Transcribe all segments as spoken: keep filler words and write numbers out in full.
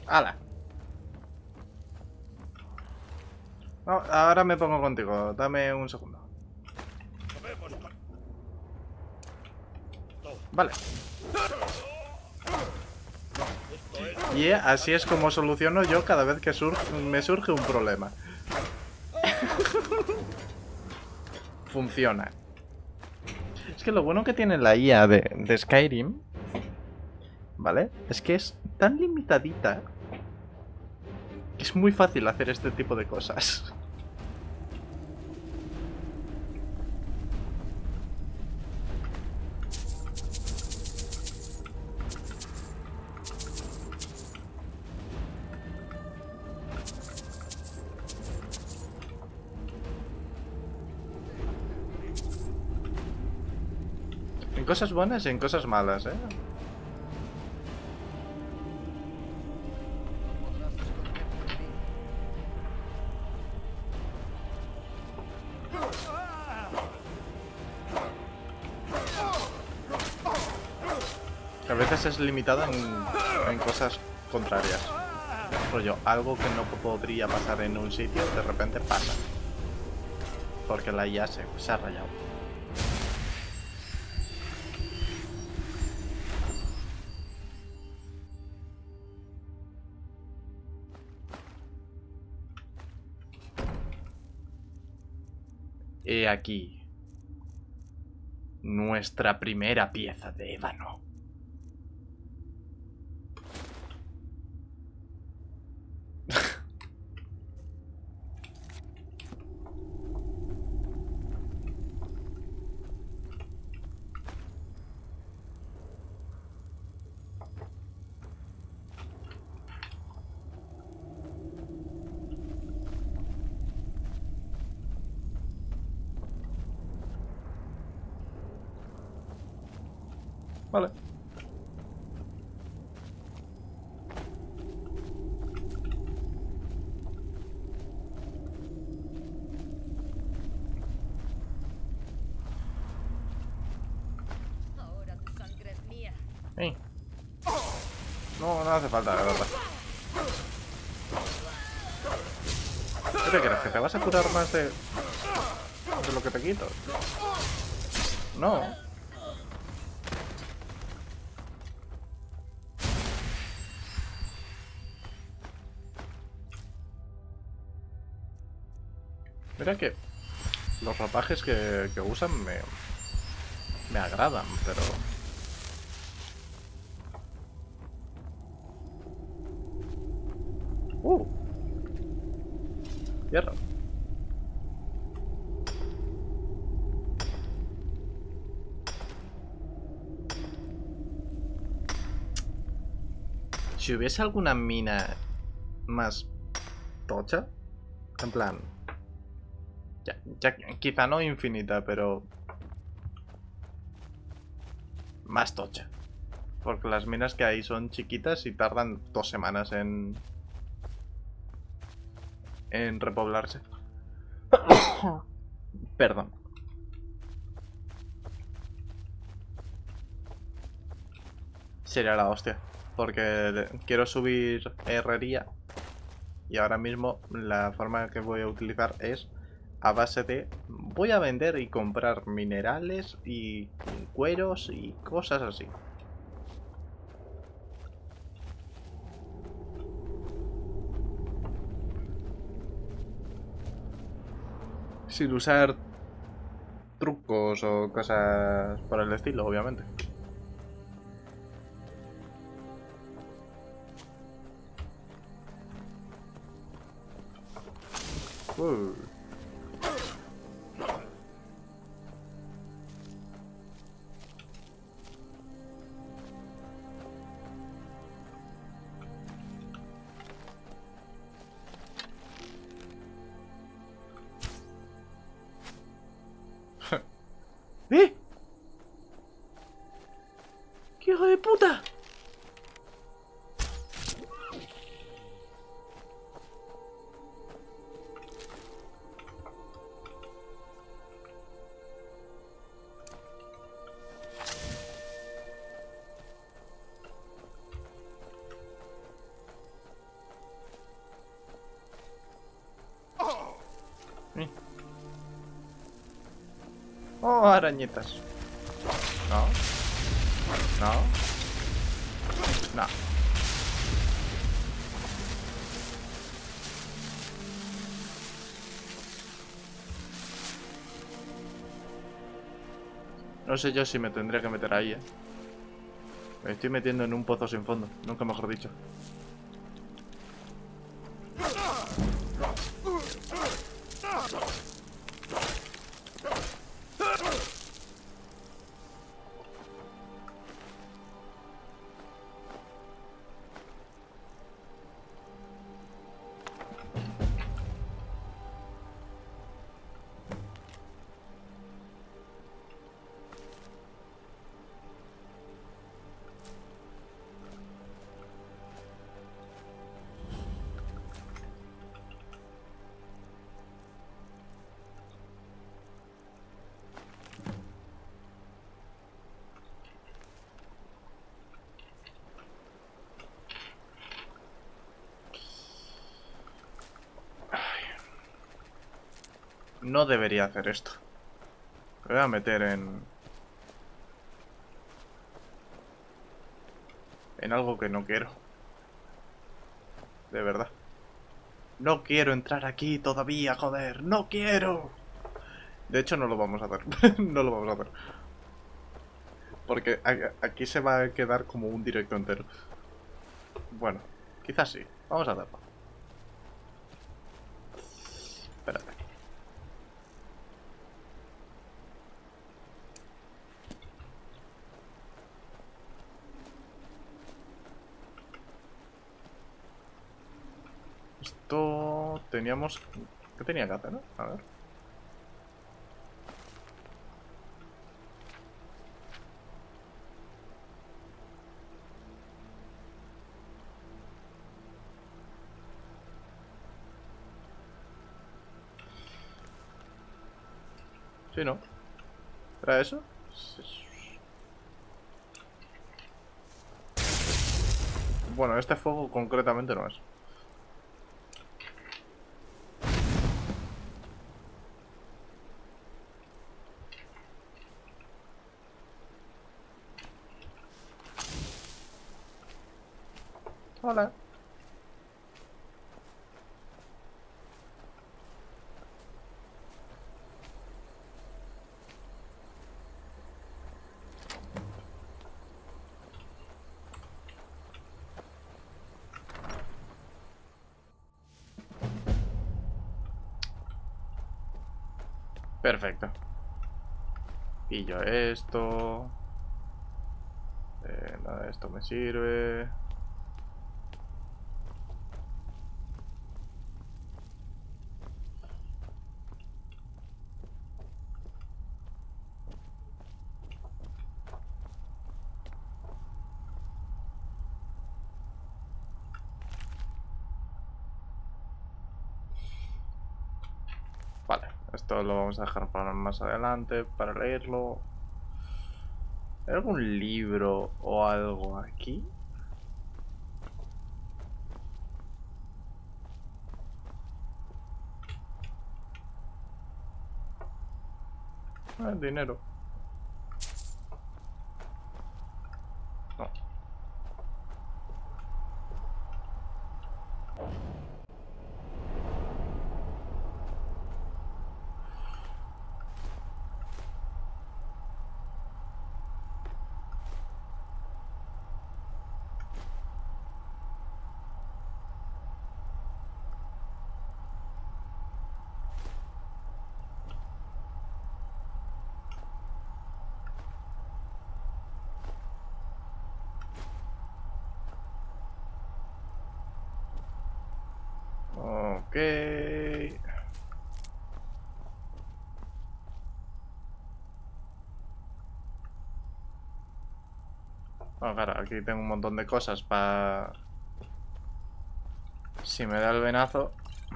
¡Hala! No, ahora me pongo contigo. Dame un segundo. Vale. Y así es como soluciono yo cada vez que sur me surge un problema. Funciona. Es que lo bueno que tiene la I A de, de Skyrim, ¿vale? Es que es tan limitadita que es muy fácil hacer este tipo de cosas. En cosas buenas y en cosas malas, ¿eh? A veces es limitada en, en cosas contrarias. Rollo, algo que no podría pasar en un sitio, de repente pasa. Porque la I A se, se ha rayado. He aquí nuestra primera pieza de ébano. Vale. Ahora tu sangre es mía. Hey. No, no hace falta, la verdad. ¿Qué te crees? ¿Que te vas a curar más de, de lo que te quito? No. Mira que los ropajes que, que usan me, me agradan, pero... Uh. Hierro. Si hubiese alguna mina más tocha, en plan... Ya, ya, quizá no infinita, pero... más tocha. Porque las minas que hay son chiquitas y tardan dos semanas en... en repoblarse. Perdón. Sería la hostia. Porque quiero subir herrería. Y ahora mismo la forma que voy a utilizar es a base de... voy a vender y comprar minerales y cueros y cosas así. Sin usar trucos o cosas por el estilo, obviamente. Uh. ¡Eh! ¡Qué hijo de puta! Oh, arañitas. No. No. No. No sé yo si me tendría que meter ahí, eh. Me estoy metiendo en un pozo sin fondo, nunca mejor dicho. No debería hacer esto. Me voy a meter en... En algo que no quiero. De verdad. No quiero entrar aquí todavía, joder. ¡No quiero! De hecho, no lo vamos a hacer. No lo vamos a hacer. Porque aquí se va a quedar como un directo entero. Bueno, quizás sí. Vamos a hacerlo. Espérate. Esto... Teníamos... ¿Qué tenía que hacer, no? A ver. Sí, ¿no? ¿Era eso? Bueno, este fuego concretamente no es. Hola. Perfecto. Pillo esto. Eh, nada de esto me sirve. Vale, esto lo vamos a dejar para más adelante, para leerlo. ¿Hay algún libro o algo aquí? Ah, dinero. No. Ok. Ah, claro, aquí tengo un montón de cosas para... Si me da el venazo...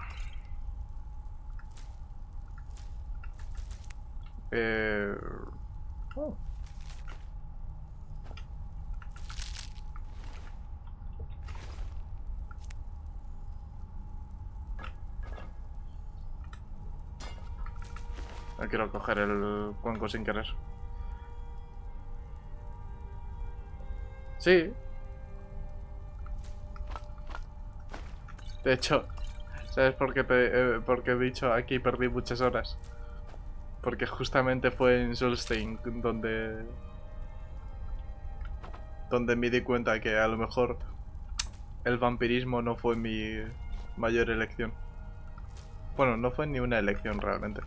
Eh... Oh. No quiero coger el cuenco sin querer. Sí. De hecho, ¿sabes por qué, te, eh, por qué he dicho aquí perdí muchas horas? Porque justamente fue en Solstheim donde... Donde me di cuenta que a lo mejor el vampirismo no fue mi mayor elección. Bueno, no fue ni una elección realmente.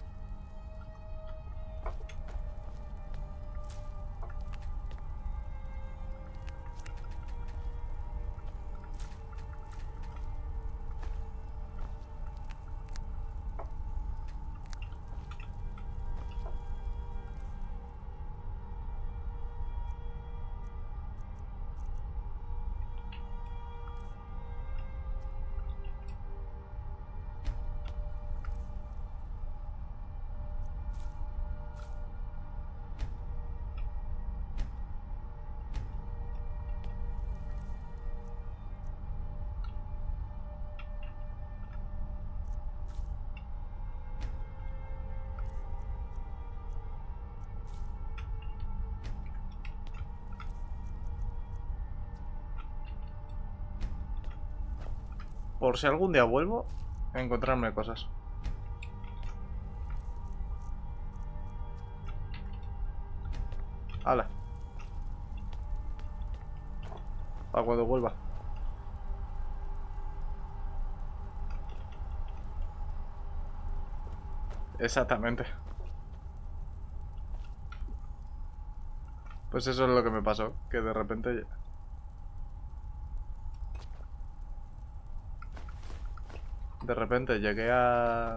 Por si algún día vuelvo a encontrarme cosas. Hala. Para cuando vuelva. Exactamente. Pues eso es lo que me pasó. Que de repente... De repente llegué a...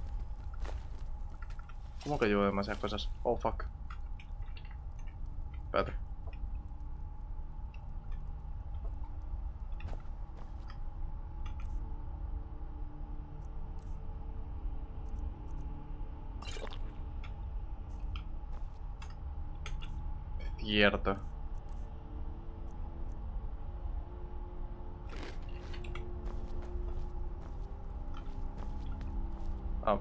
¿Cómo que llevo demasiadas cosas? Oh, fuck. Espérate. Cierto. Ah.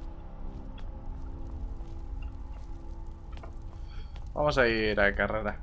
Vamos a ir a carrera.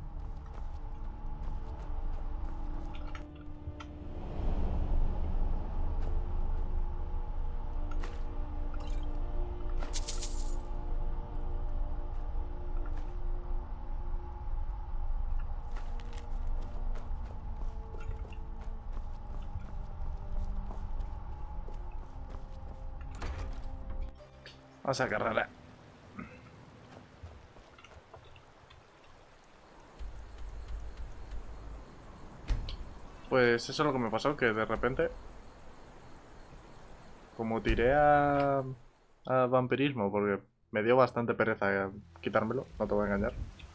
Vamos a carrera. Pues eso es lo que me pasó, que de repente... Como tiré a... a vampirismo, porque me dio bastante pereza quitármelo, no te voy a engañar.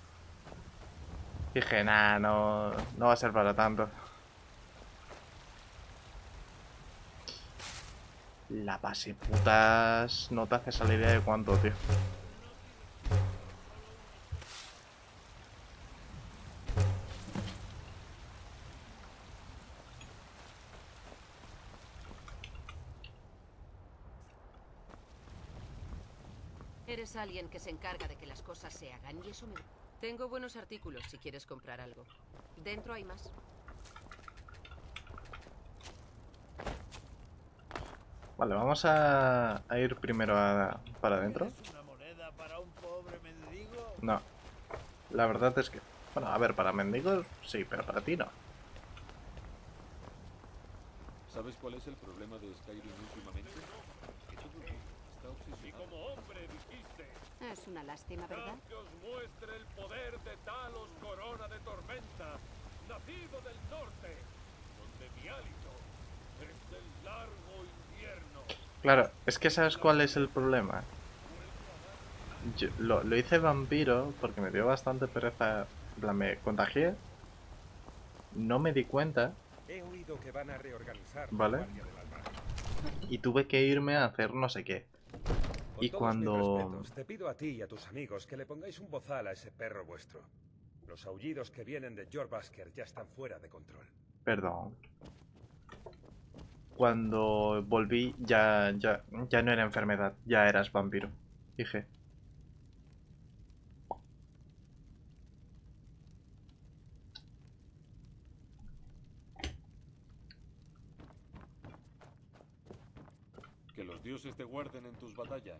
Dije, nah, no, no va a ser para tanto. La base putas no te haces a la idea de cuánto, tío. Eres alguien que se encarga de que las cosas se hagan y eso me... Tengo buenos artículos si quieres comprar algo. Dentro hay más. Vale, vamos a, a ir primero a, para adentro. ¿Una moneda para un pobre mendigo? No. La verdad es que... Bueno, a ver, para mendigos sí, pero para ti no. ¿Sabes cuál es el problema de Skyrim últimamente? Que todo el mundo está obsesionado. Y como hombre dijiste, Es una lástima, ¿verdad? que os muestre el poder de Talos Corona de Tormenta, nacido del norte, donde mi hálito es del largo invierno. Claro, es que ¿sabes cuál es el problema? Yo lo, lo hice vampiro porque me dio bastante pereza. En plan, me contagié. No me di cuenta. He oído que van a reorganizar la Vale. Guardia del Alma. Y tuve que irme a hacer no sé qué. Con Y todos cuando... mis respetos, te pido a ti y a tus amigos que le pongáis un bozal a ese perro vuestro. Los aullidos que vienen de Jorbasker ya están fuera de control. Perdón. Cuando volví ya, ya, ya no era enfermedad, ya eras vampiro. Dije. los dioses te guarden en tus batallas.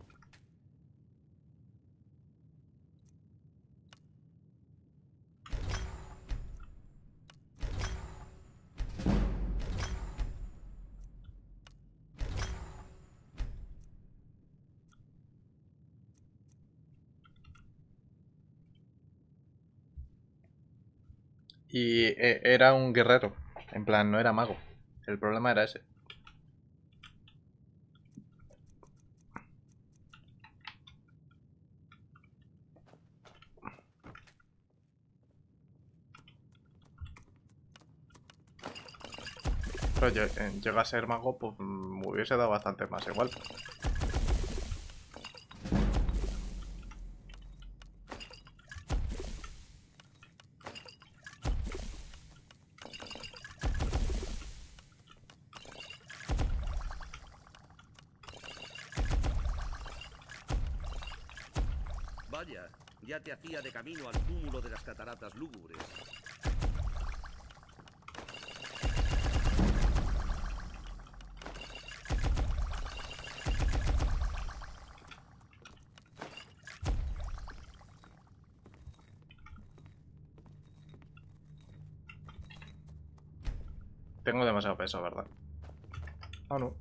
Y eh, era un guerrero. En plan, no era mago. El problema era ese. Pero lle- eh, llega a ser mago, pues me hubiese dado bastante más igual. Vaya, ya te hacía de camino al túmulo de las cataratas lúgubres. Tengo demasiado peso, ¿verdad? Ah, no.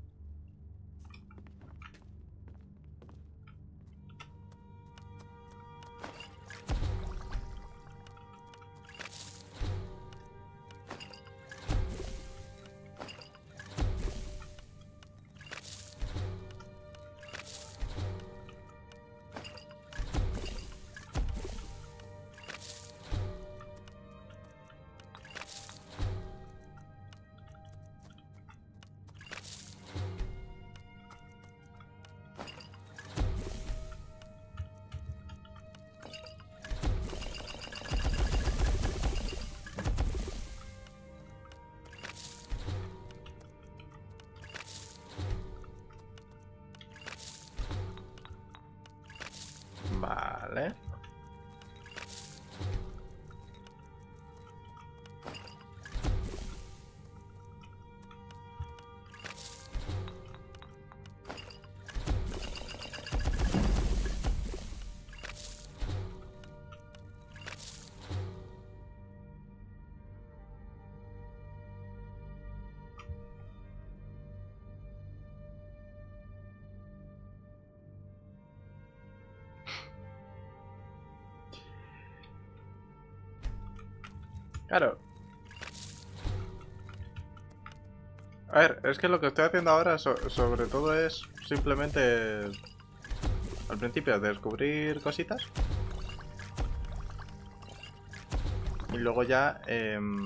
Vale. Claro. A ver, es que lo que estoy haciendo ahora so- sobre todo es simplemente al principio descubrir cositas y luego ya em,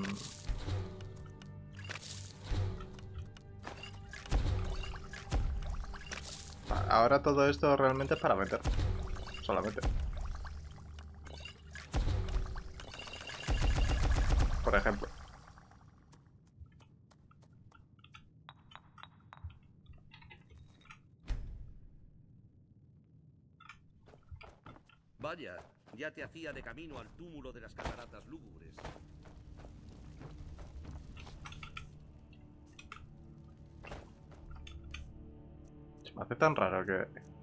a- ahora todo esto realmente es para vender solamente, por ejemplo. Vaya, ya te hacía de camino al túmulo de las cataratas lúgubres. Se me hace tan raro que